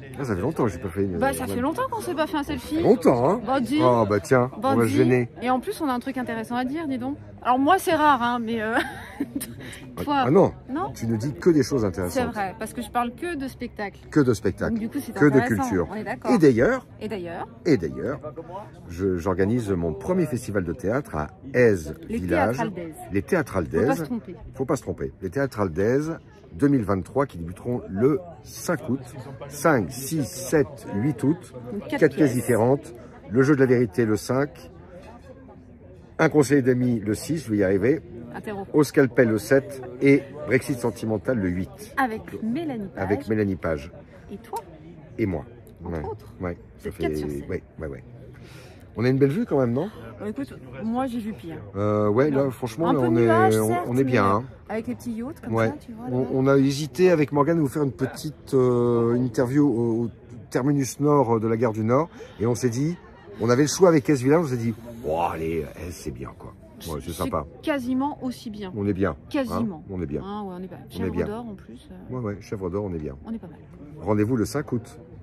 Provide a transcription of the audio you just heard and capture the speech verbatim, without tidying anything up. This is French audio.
Ah, ça fait longtemps que j'ai pas fait une... Bah ça fait longtemps qu'on s'est pas fait un selfie. Longtemps, hein. Bah dis. Oh bah tiens, Bah, on va se dis. gêner. Et en plus on a un truc intéressant à dire, dis donc. Alors moi c'est rare, hein, mais euh... toi. Ah non, non tu ne dis que des choses intéressantes. C'est vrai, parce que je parle que de spectacle. Que de spectacle, Donc, du coup, c'est que de intéressant, culture. on est d'accord. Et d'ailleurs, Et d'ailleurs, et d'ailleurs, je- j'organise mon premier festival de théâtre à Aise les Village. théâtrales d'Aise. Les Théâtrales Faut pas d'Aise. se tromper. Faut pas se tromper. Les Théâtrales d'Aise deux mille vingt-trois qui débuteront le cinq août. cinq, six, sept, huit août. Donc, Quatre, quatre pièces pièces. différentes. Le jeu de la vérité le cinq. Un conseil d'amis le six, je vais y arriver. Interro. Au scalpel le sept. Et Brexit sentimental le huit. Avec Mélanie Page. Avec Mélanie Page. Et toi, Et moi. entre Ouais. autres. Ouais. Vous Ça êtes fait... quatre sur scène. ouais, ouais, ouais. On a une belle vue quand même, non? Bon, écoute, moi j'ai vu pire. euh, Ouais, là, franchement, Un là, peu on, nuage, est, on, certes, on est bien. mais Hein. Avec les petits yachts comme Ouais. ça, tu vois. On, là-bas. on a hésité avec Morgane à vous faire une petite euh, interview au, au terminus nord de la gare du Nord. Et on s'est dit, on avait le choix avec S Village, on s'est dit, oh, allez, S, c'est bien, quoi. Ouais, c'est sympa. Quasiment aussi bien. On est bien. Quasiment. Hein, on est bien. Hein, ouais, on est pas. On est Chèvre bien. d'or en plus. euh, Ouais, ouais, chèvre d'or, on est bien. On est pas mal. Rendez-vous le cinq août.